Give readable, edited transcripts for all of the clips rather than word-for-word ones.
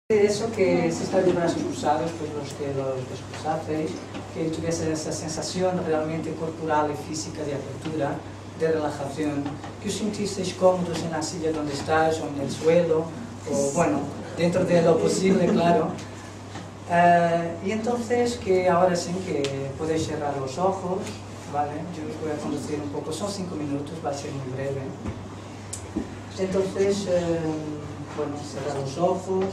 Eso que si está de brazos cruzados, pues los descruzasteis, que tuviese esa sensación realmente corporal y física de apertura, de relajación, que os sintisteis cómodos en la silla donde estáis o en el suelo, o bueno, dentro de lo posible, claro. Y entonces que ahora sí que podéis cerrar los ojos, ¿vale? Yo os voy a conducir un poco, son 5 minutos, va a ser muy breve. Entonces, bueno, cerrar los ojos,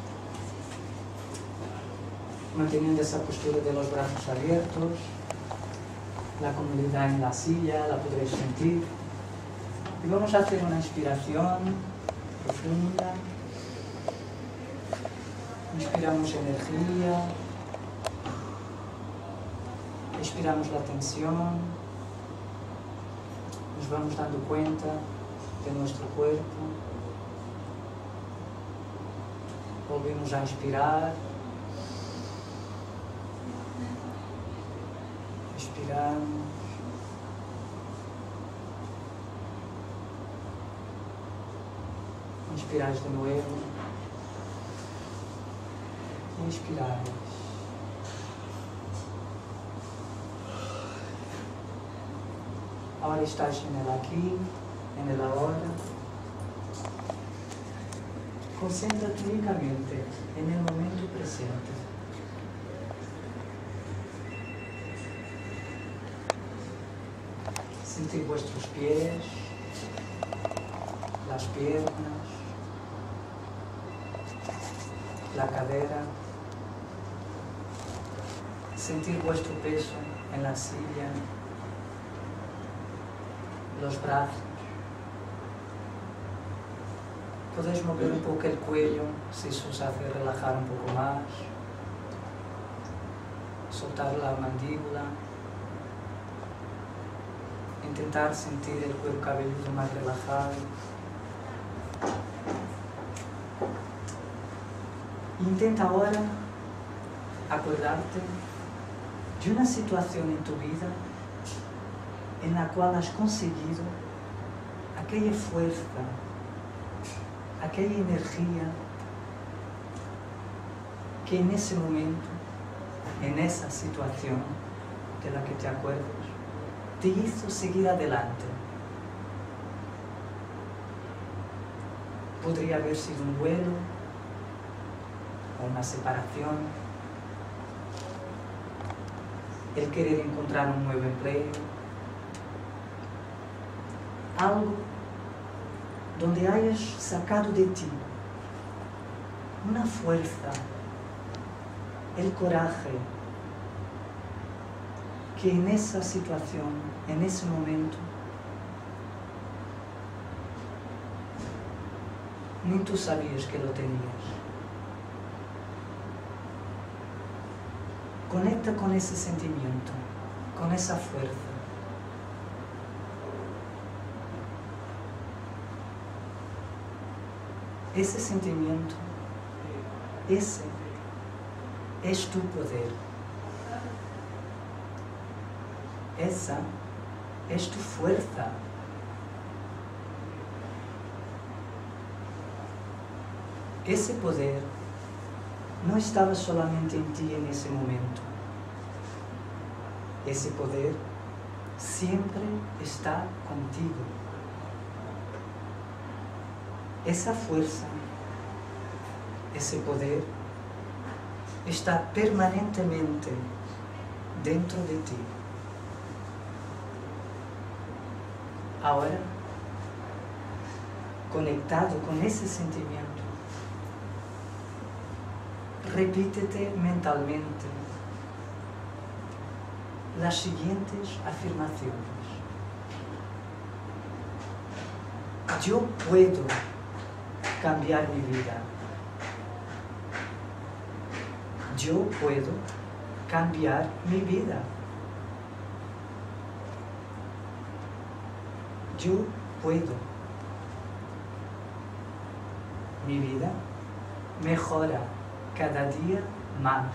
manteniendo esa postura de los brazos abiertos, la comodidad en la silla, la podréis sentir. Y vamos a hacer una inspiración profunda. Inspiramos energía, expiramos la tensión, nos vamos dando cuenta de nuestro cuerpo. Volvemos a inspirar. Expiramos. Inspiráis de nuevo. Y expiráis. Ahora estáis en el aquí, en el ahora. Concéntrate únicamente en el momento presente. Sentir vuestros pies, las piernas, la cadera. Sentir vuestro peso en la silla, los brazos. Podéis mover un poco el cuello si eso os hace relajar un poco más. Soltar la mandíbula. Intentar sentir el cuero cabelludo más relajado. Intenta ahora acordarte de una situación en tu vida en la cual has conseguido aquella fuerza, aquella energía que en ese momento, en esa situación de la que te acuerdas, te hizo seguir adelante. Podría haber sido un duelo, o una separación, el querer encontrar un nuevo empleo, algo donde hayas sacado de ti una fuerza, el coraje, que en esa situación, en ese momento, ni tú sabías que lo tenías. Conecta con ese sentimiento, con esa fuerza. Ese sentimiento, ese es tu poder. Esa es tu fuerza. Ese poder no estaba solamente en ti en ese momento. Ese poder siempre está contigo. Esa fuerza, ese poder, está permanentemente dentro de ti. Ahora, conectado con ese sentimiento, repítete mentalmente las siguientes afirmaciones. Yo puedo cambiar mi vida. Yo puedo cambiar mi vida. Yo puedo. Mi vida mejora cada día más.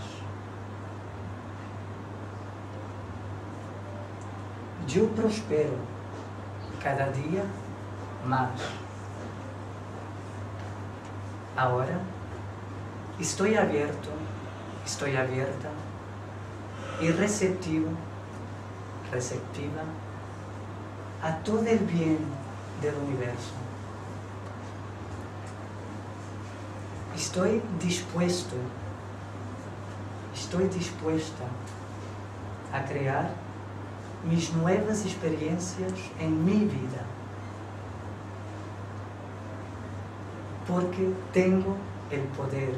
Yo prospero cada día más. Ahora estoy abierto, estoy abierta y receptivo, receptiva a todo el bien del universo. Estoy dispuesta a crear mis nuevas experiencias en mi vida, porque tengo el poder,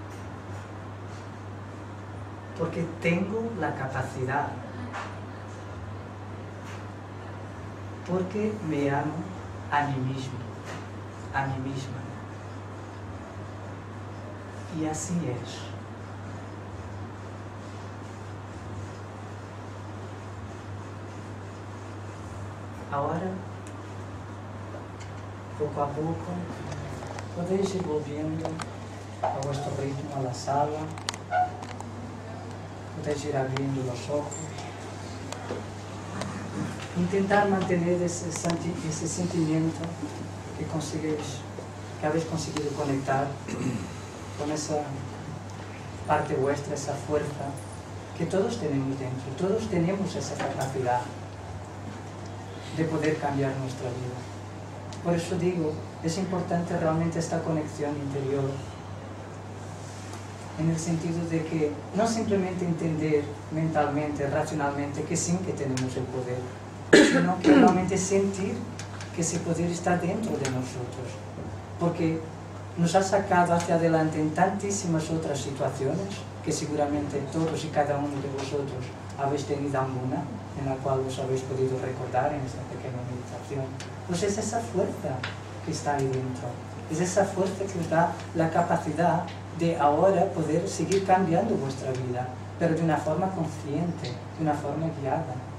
porque tengo la capacidad, porque me amo a mí mismo, a mí misma. Y así es. Ahora, poco a poco, podéis ir volviendo a vuestro ritmo a la sala, podéis ir abriendo los ojos, intentar mantener ese sentimiento que habéis conseguido conectar con esa parte vuestra, esa fuerza que todos tenemos dentro. Todos tenemos esa capacidad de poder cambiar nuestra vida. Por eso digo, es importante realmente esta conexión interior, en el sentido de que no simplemente entender mentalmente, racionalmente que sí que tenemos el poder, sino que realmente sentir que ese poder está dentro de nosotros, porque nos ha sacado hacia adelante en tantísimas otras situaciones que seguramente todos y cada uno de vosotros habéis tenido alguna en la cual os habéis podido recordar en esta pequeña meditación. Pues es esa fuerza que está ahí dentro, es esa fuerza que os da la capacidad de ahora poder seguir cambiando vuestra vida, pero de una forma consciente, de una forma guiada.